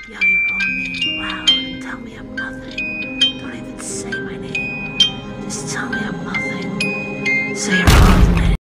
Yell your own name loud and tell me I'm nothing. Don't even say my name. Just tell me I'm nothing. Say your own